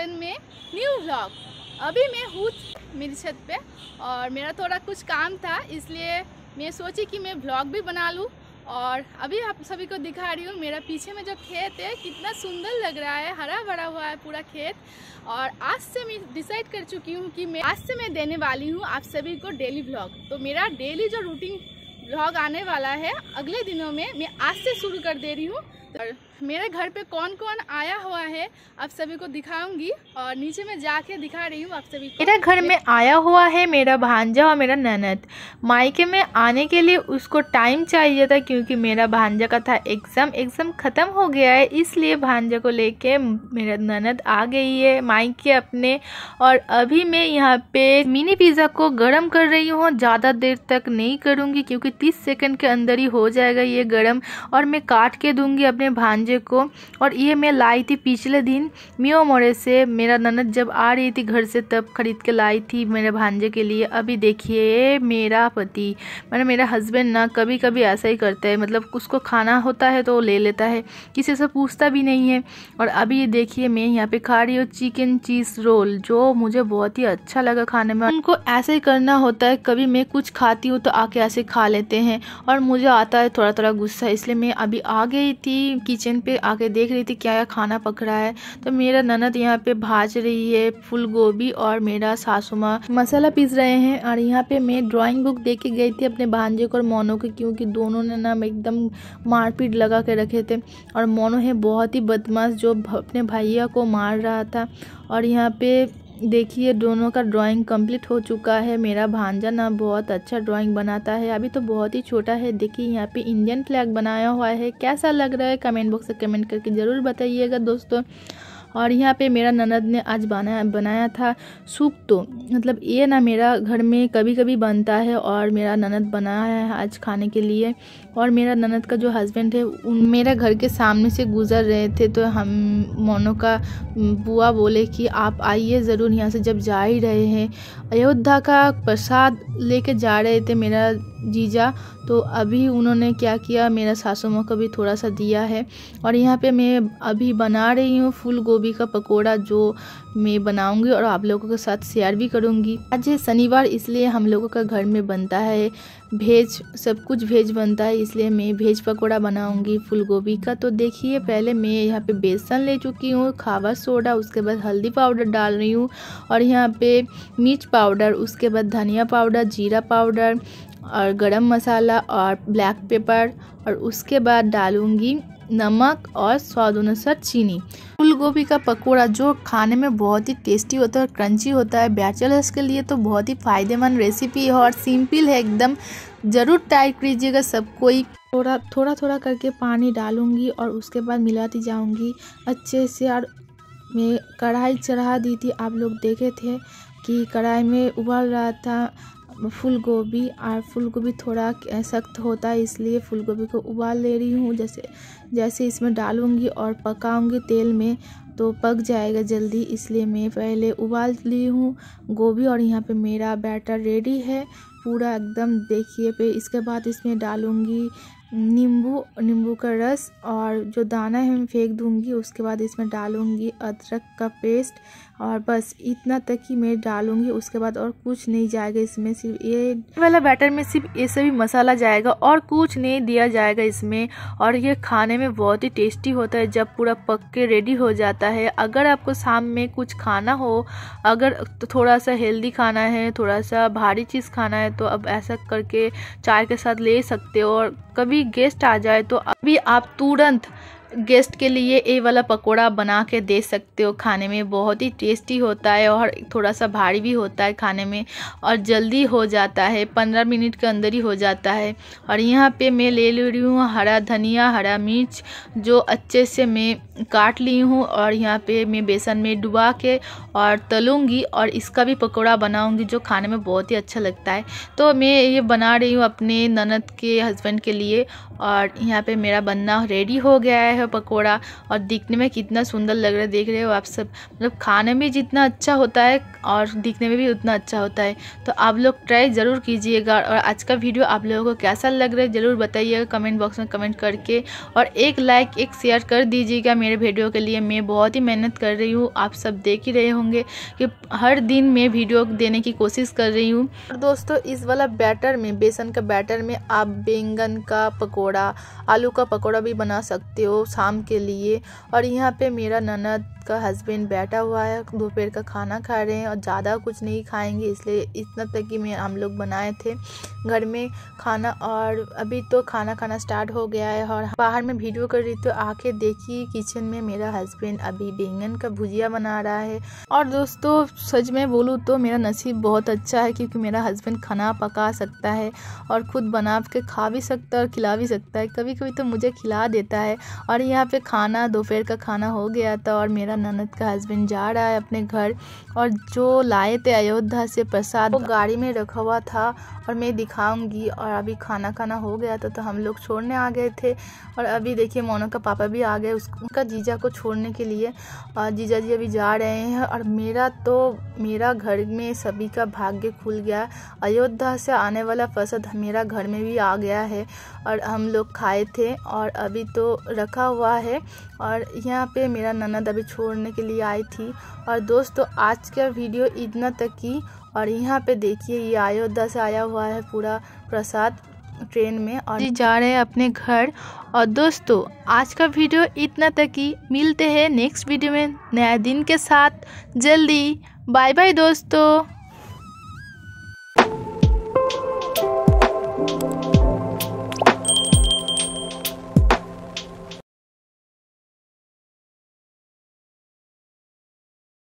Channel में new vlog. अभी मैं हूँ मेरी छत पे और मेरा थोड़ा कुछ काम था, इसलिए मैं सोची कि मैं व्लॉग भी बना लूँ। और अभी आप सभी को दिखा रही हूँ मेरा पीछे में जो खेत है कितना सुंदर लग रहा है, हरा भरा हुआ है पूरा खेत। और आज से मैं डिसाइड कर चुकी हूँ कि आज से मैं देने वाली हूँ आप सभी को डेली व्लॉग। तो मेरा डेली जो रूटीन व्लॉग आने वाला है अगले दिनों में, मैं आज से शुरू कर दे रही हूँ। और मेरे घर पे कौन कौन आया हुआ है आप सभी को दिखाऊंगी और नीचे में जाके दिखा रही हूँ आप सभी को। मेरे घर में आया हुआ है मेरा भांजा और मेरा ननद। मायके में आने के लिए उसको टाइम चाहिए था क्योंकि मेरा भांजा का था एग्ज़ाम ख़त्म हो गया है, इसलिए भांजा को लेके मेरा ननद आ गई है मायके अपने। और अभी मैं यहाँ पे मिनी पिज़्ज़ा को गर्म कर रही हूँ। ज़्यादा देर तक नहीं करूँगी क्योंकि 30 सेकंड के अंदर ही हो जाएगा ये गर्म, और मैं काट के दूँगी अपने भांजे को। और ये मैं लाई थी पिछले दिन मियो मोड़े से, मेरा ननद जब आ रही थी घर से तब खरीद के लाई थी मेरे भांजे के लिए। अभी देखिए मेरा पति मेरा हस्बैंड ना कभी कभी ऐसा ही करता है, मतलब उसको खाना होता है तो वो ले लेता है, किसी से पूछता भी नहीं है। और अभी ये देखिए मैं यहाँ पे खा रही हूँ चिकन चीज़ रोल, जो मुझे बहुत ही अच्छा लगा खाने में। उनको ऐसे ही करना होता है, कभी मैं कुछ खाती हूँ तो आके ऐसे खा लेते हैं और मुझे आता है थोड़ा थोड़ा गुस्सा, इसलिए मैं अभी आ गई थी किचन पे, आके देख रही थी क्या खाना पक रहा है। तो मेरा ननद यहाँ पे भाज रही है फूल गोभी और मेरा सासू माँ मसाला पीस रहे हैं। और यहाँ पे मैं ड्राइंग बुक दे के गई थी अपने भांजे को और मोनो को, क्योंकि दोनों ने ना एकदम मारपीट लगा के रखे थे। और मोनो है बहुत ही बदमाश जो अपने भैया को मार रहा था। और यहाँ पे देखिए दोनों का ड्राइंग कंप्लीट हो चुका है। मेरा भांजा ना बहुत अच्छा ड्राइंग बनाता है, अभी तो बहुत ही छोटा है। देखिए यहाँ पे इंडियन फ्लैग बनाया हुआ है, कैसा लग रहा है कमेंट बॉक्स से कमेंट करके ज़रूर बताइएगा दोस्तों। और यहाँ पे मेरा ननद ने आज बनाया था सूप, तो मतलब ये ना मेरा घर में कभी कभी बनता है और मेरा ननद बनाया है आज खाने के लिए। और मेरा ननद का जो हस्बैंड है मेरा घर के सामने से गुजर रहे थे, तो हम मोनो का बुआ बोले कि आप आइए ज़रूर यहाँ से, जब जा ही रहे हैं। अयोध्या का प्रसाद लेके जा रहे थे मेरा जीजा, तो अभी उन्होंने क्या किया मेरा सासू माँ को भी थोड़ा सा दिया है। और यहाँ पे मैं अभी बना रही हूँ फूल गोभी का पकोड़ा, जो मैं बनाऊंगी और आप लोगों के साथ शेयर भी करूँगी। आज है शनिवार, इसलिए हम लोगों का घर में बनता है भेज, सब कुछ भेज बनता है, इसलिए मैं भेज पकोड़ा बनाऊंगी फूल गोभी का। तो देखिए पहले मैं यहाँ पे बेसन ले चुकी हूँ, खावा सोडा, उसके बाद हल्दी पाउडर डाल रही हूँ, और यहाँ पे मिर्च पाउडर, उसके बाद धनिया पाउडर, जीरा पाउडर और गरम मसाला और ब्लैक पेपर, और उसके बाद डालूंगी नमक और स्वाद अनुसार चीनी। फूल गोभी का पकोड़ा जो खाने में बहुत ही टेस्टी होता है और क्रंची होता है, बैचलर्स के लिए तो बहुत ही फायदेमंद रेसिपी है और सिंपल है एकदम, ज़रूर ट्राई कीजिएगा सब कोई। थोड़ा करके पानी डालूंगी और उसके बाद मिलाती जाऊंगी अच्छे से। और मैं कढ़ाई चढ़ा दी थी, आप लोग देखे थे कि कढ़ाई में उबाल रहा था फूल गोभी, और फूल गोभी थोड़ा सख्त होता है इसलिए फूल गोभी को उबाल ले रही हूँ। जैसे इसमें डालूंगी और पकाऊंगी तेल में तो पक जाएगा जल्दी, इसलिए मैं पहले उबाल ली हूँ गोभी। और यहाँ पे मेरा बैटर रेडी है पूरा एकदम, देखिए पे। इसके बाद इसमें डालूंगी नींबू का रस, और जो दाना है मैं फेंक दूंगी। उसके बाद इसमें डालूंगी अदरक का पेस्ट, और बस इतना तक ही मैं डालूंगी, उसके बाद और कुछ नहीं जाएगा इसमें। सिर्फ ये वाला बैटर में सिर्फ ये सभी मसाला जाएगा और कुछ नहीं दिया जाएगा इसमें। और ये खाने में बहुत ही टेस्टी होता है जब पूरा पक के रेडी हो जाता है। अगर आपको शाम में कुछ खाना हो, अगर तो थोड़ा सा हेल्दी खाना है, थोड़ा सा भारी चीज़ खाना है, तो अब ऐसा करके चाय के साथ ले सकते हो। और कभी गेस्ट आ जाए तो अभी आप तुरंत गेस्ट के लिए ये वाला पकोड़ा बना के दे सकते हो। खाने में बहुत ही टेस्टी होता है और थोड़ा सा भारी भी होता है खाने में, और जल्दी हो जाता है, 15 मिनट के अंदर ही हो जाता है। और यहाँ पे मैं ले रही हूँ हरा धनिया, हरा मिर्च, जो अच्छे से मैं काट ली हूँ, और यहाँ पे मैं बेसन में डुबा के और तलूँगी और इसका भी पकोड़ा बनाऊँगी जो खाने में बहुत ही अच्छा लगता है। तो मैं ये बना रही हूँ अपने ननद के हस्बैंड के लिए, और यहाँ पे मेरा बनना रेडी हो गया है है पकोड़ा, और दिखने में कितना सुंदर लग रहा है, देख रहे हो आप सब। मतलब खाने में जितना अच्छा होता है और दिखने में भी उतना अच्छा होता है। तो आप लोग ट्राई ज़रूर कीजिएगा। और आज का वीडियो आप लोगों को कैसा लग रहा है ज़रूर बताइएगा कमेंट बॉक्स में कमेंट करके, और एक लाइक एक शेयर कर दीजिएगा मेरे वीडियो के लिए। मैं बहुत ही मेहनत कर रही हूँ, आप सब देख ही रहे होंगे कि हर दिन मैं वीडियो देने की कोशिश कर रही हूँ। दोस्तों इस वाला बैटर में, बेसन का बैटर में आप बैंगन का पकोड़ा, आलू का पकोड़ा भी बना सकते हो शाम के लिए। और यहाँ पे मेरा ननद का हस्बैंड बैठा हुआ है, दोपहर का खाना खा रहे हैं और ज़्यादा कुछ नहीं खाएंगे, इसलिए इतना तक कि हम लोग बनाए थे घर में खाना। और अभी तो खाना खाना स्टार्ट हो गया है और बाहर में वीडियो कर रही तो आके देखी किचन में मेरा हस्बैंड अभी बैंगन का भुजिया बना रहा है। और दोस्तों सच में बोलूँ तो मेरा नसीब बहुत अच्छा है, क्योंकि मेरा हस्बैंड खाना पका सकता है और ख़ुद बना के खा भी सकता है और खिला भी सकता है। कभी कभी तो मुझे खिला देता है। और यहाँ पे खाना, दोपहर का खाना हो गया था और मेरा ननद का हस्बैंड जा रहा है अपने घर। और जो लाए थे अयोध्या से प्रसाद, वो गाड़ी में रखा हुआ था और मैं दिखाऊंगी। और अभी खाना खाना हो गया था तो हम लोग छोड़ने आ गए थे। और अभी देखिए मोनो का पापा भी आ गए उनका जीजा को छोड़ने के लिए, और जीजा जी अभी जा रहे हैं। और मेरा घर में सभी का भाग्य खुल गया। अयोध्या से आने वाला प्रसाद मेरा घर में भी आ गया है और हम लोग खाए थे और अभी तो रखा हुआ है। और यहाँ पे मेरा ननद अभी छोड़ने के लिए आई थी। और दोस्तों आज का वीडियो इतना तक ही। और यहाँ पे देखिए ये अयोध्या से आया हुआ है पूरा प्रसाद ट्रेन में, और जा रहे हैं अपने घर। और दोस्तों आज का वीडियो इतना तक ही। मिलते हैं नेक्स्ट वीडियो में नया दिन के साथ जल्दी। बाय बाय दोस्तों।